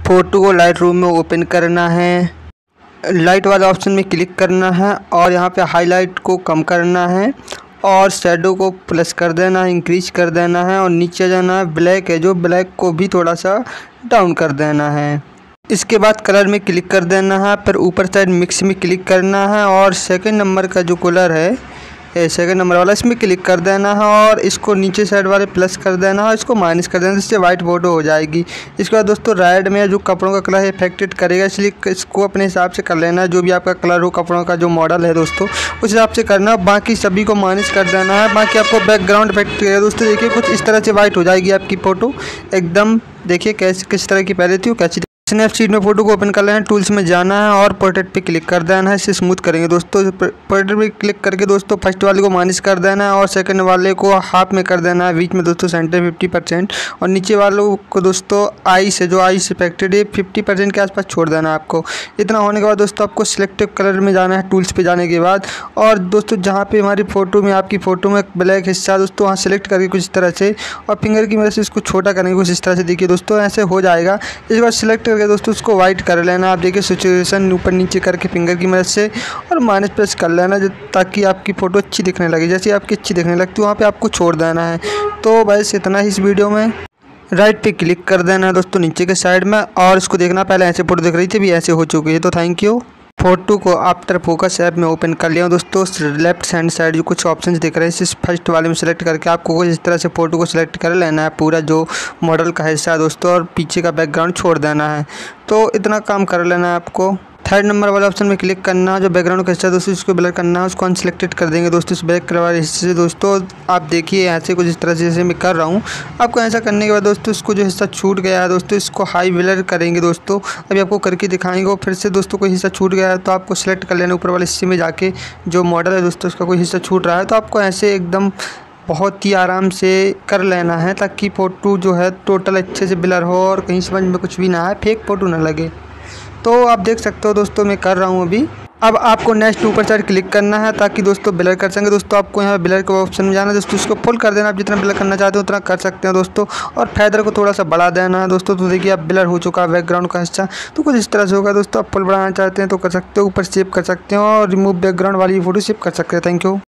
Photo को light room में open करना है, लाइट वाले ऑप्शन में क्लिक करना है और यहाँ पे हाईलाइट को कम करना है और शैडो को प्लस कर देना है, इंक्रीज कर देना है और नीचे जाना है, ब्लैक है जो ब्लैक को भी थोड़ा सा डाउन कर देना है। इसके बाद कलर में क्लिक कर देना है, फिर ऊपर साइड मिक्स में क्लिक करना है और सेकंड नंबर का जो कलर है सेकंड नंबर वाला इसमें क्लिक कर देना है और इसको नीचे साइड वाले प्लस कर देना है, इसको माइनस कर देना, जिससे वाइट फोटो हो जाएगी। इसके बाद दोस्तों रेड में जो कपड़ों का कलर है इफेक्टेड करेगा, इसलिए इसको अपने हिसाब से कर लेना है। जो भी आपका कलर हो कपड़ों का जो मॉडल है दोस्तों उस हिसाब से करना, बाकी सभी को माइनस कर देना है। बाकी आपको बैकग्राउंड इफेक्ट करेगा दोस्तों, देखिए कुछ इस तरह से वाइट हो जाएगी आपकी फ़ोटो एकदम। देखिए कैसे किस तरह की पहले थी वो कैसी। स्नैपसीड में फ़ोटो को ओपन कर लेना है, टूल्स में जाना है और पोर्ट्रेट पे क्लिक कर देना है, इसे स्मूथ करेंगे दोस्तों। पोर्ट्रेट पे क्लिक करके दोस्तों फर्स्ट वाले को माइनस कर देना है और सेकंड वाले को हाफ में कर देना है, बीच में दोस्तों सेंटर 50% और नीचे वालों को दोस्तों आई से जो आई से इफेक्टेड है 50% के आसपास छोड़ देना है आपको। इतना होने के बाद दोस्तों आपको सिलेक्टिव कलर में जाना है, टूल्स पे जाने के बाद और दोस्तों जहाँ पे हमारी फ़ोटो में आपकी फ़ोटो में ब्लैक हिस्सा दोस्तों वहाँ सेलेक्ट करके कुछ इस तरह से और फिंगर की मदद से इसको छोटा करेंगे कुछ इस तरह से। देखिए दोस्तों ऐसे हो जाएगा। इसके बाद सिलेक्ट करके दोस्तों उसको वाइट कर लेना। आप देखिए सिचुएशन ऊपर नीचे करके फिंगर की मदद से और माइनस प्रेस कर लेना ताकि आपकी फ़ोटो अच्छी दिखने लगे। जैसे आपकी अच्छी दिखने लगती है वहाँ पे आपको छोड़ देना है। तो बस इतना ही इस वीडियो में। राइट पे क्लिक कर देना है दोस्तों नीचे के साइड में और इसको देखना पहले ऐसे फ़ोटो दिख रही थी, भी ऐसे हो चुकी है। तो थैंक यू। फ़ोटो को आफ्टर फोकस ऐप में ओपन कर लिया दोस्तों। लेफ्ट हैंड साइड जो कुछ ऑप्शंस दिख रहे हैं इस फर्स्ट वाले में सेलेक्ट करके आपको इस तरह से फ़ोटो को सिलेक्ट कर लेना है, पूरा जो मॉडल का हिस्सा है दोस्तों और पीछे का बैकग्राउंड छोड़ देना है। तो इतना काम कर लेना है आपको। थर्ड नंबर वाले ऑप्शन में क्लिक करना है, जो बैकग्राउंड का हिस्सा है दोस्तों इसको ब्लर करना है, उसको अनसिलेक्टेड कर देंगे दोस्तों इस बैक कलर वाले हिस्से से। दोस्तों आप देखिए ऐसे कुछ इस तरह से जैसे मैं कर रहा हूँ। आपको ऐसा करने के बाद दोस्तों इसको जो हिस्सा छूट गया है दोस्तों इसको हाई ब्लर करेंगे दोस्तों। अभी आपको करके दिखाएंगे और फिर से दोस्तों कोई हिस्सा छूट गया है तो आपको सिलेक्ट कर लेना ऊपर वाले हिस्से में जाके, जो मॉडल है दोस्तों उसका कोई हिस्सा छूट रहा है तो आपको ऐसे एकदम बहुत ही आराम से कर लेना है ताकि फ़ोटो जो है टोटल अच्छे से ब्लर हो और कहीं समझ में कुछ भी ना आए, फेक फ़ोटो ना लगे। तो आप देख सकते हो दोस्तों मैं कर रहा हूँ अभी। अब आपको नेक्स्ट ऊपर साइड क्लिक करना है ताकि दोस्तों ब्लर कर सकें। दोस्तों आपको यहाँ ब्लर के ऑप्शन में जाना है दोस्तों, इसको फुल कर देना। आप जितना ब्लर करना चाहते हो उतना कर सकते हैं दोस्तों और फेदर को थोड़ा सा बढ़ा देना है दोस्तों। तो देखिए अब ब्लर हो चुका है बैकग्राउंड का हिस्सा, तो कुछ इस तरह से होगा दोस्तों। आप फुल बढ़ाना चाहते हैं तो कर सकते हो, ऊपर सेव कर सकते हो और रिमूव बैकग्राउंड वाली फ़ोटो सेव कर सकते हैं। Thank you.